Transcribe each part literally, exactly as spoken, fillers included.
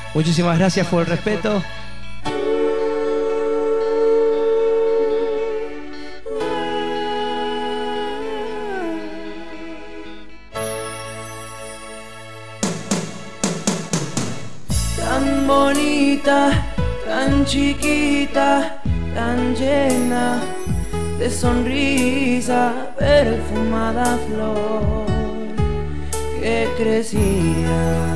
Muchísimas gracias por el respeto. Tan bonita, tan chiquita, tan llena de sonrisa, perfumada flor que crecía.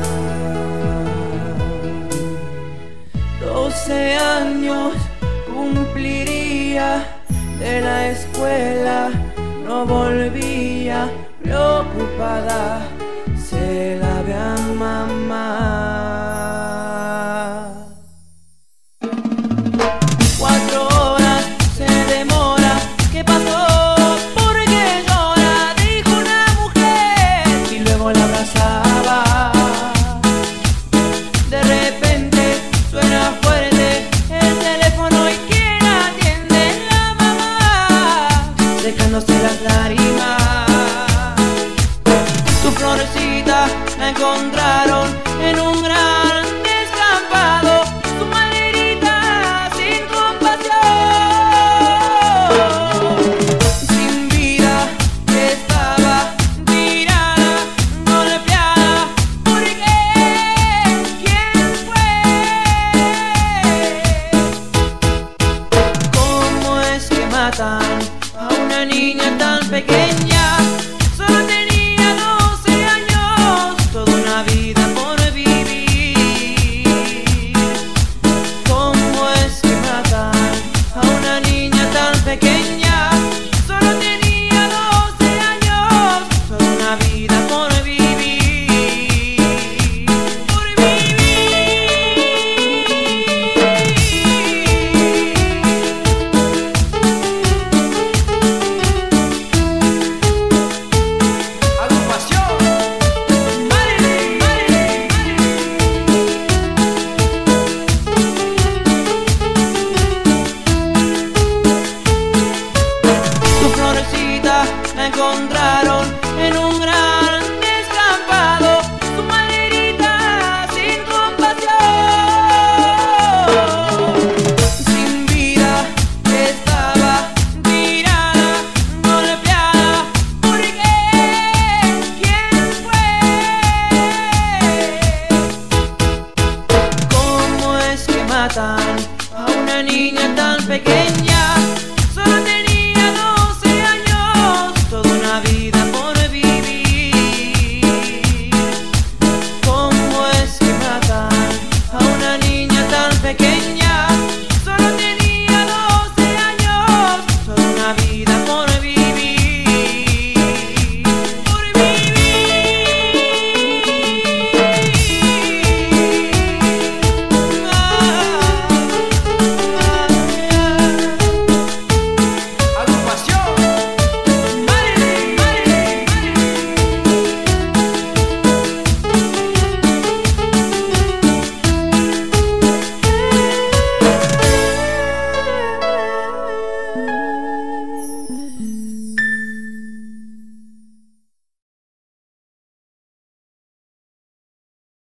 Doce años cumpliría de la escuela, no volvía, preocupada se la ve a mamá. Cuatro horas se demora, ¿qué pasó? ¿Por qué llora? Dijo una mujer y luego la abrazaba. De repente suena fuerte el teléfono y ¿quién atiende? La mamá, secándose las lágrimas. Su florecita la encontraron en un gran descampado.